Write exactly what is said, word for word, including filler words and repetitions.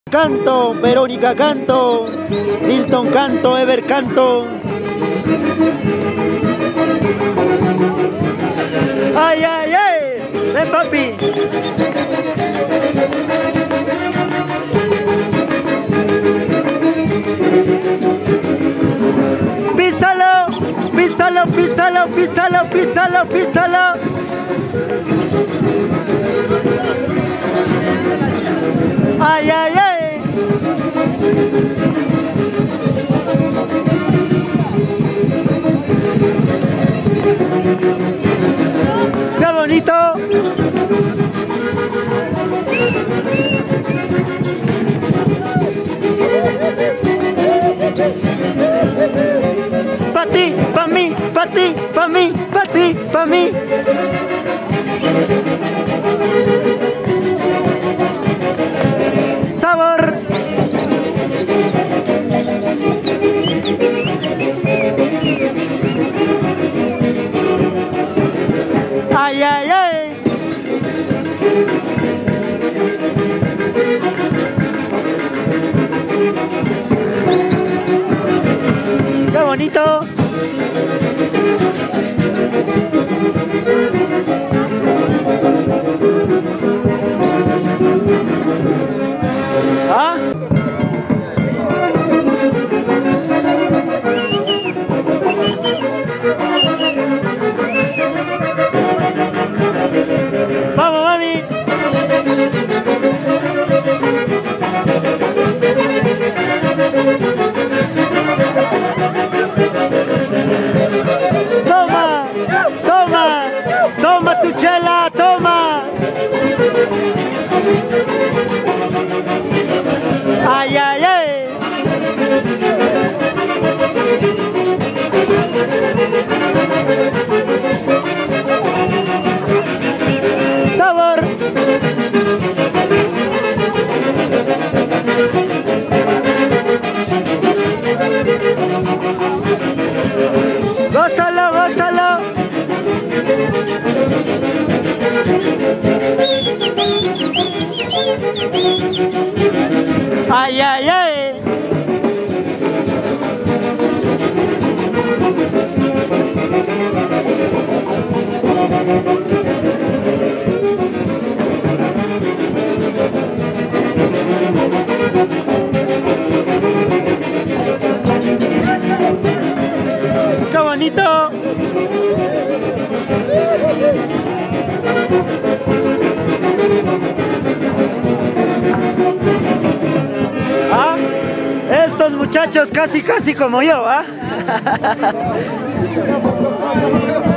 Canto, Verónica canto, Milton canto, Ever canto. Ay, ay, ay, ven papi. Písalo, písalo, písalo, písalo, písalo, písalo. Ay, ay, ay. ¡Qué bonito! Pa' ti, pa' mí, pa' ti, pa' mí, pa' ti, pa' mí. Sabor. Ay, ay, ay. Qué bonito. ¿Ah? Vamos, mami. Toma, toma, toma tu chela, toma. Ay, ay, ay. Sabor. Gózalo, gózalo. Ay, ay, ay. ¡Qué bonito! ¿Ah? Estos muchachos casi casi como yo, ¿ah?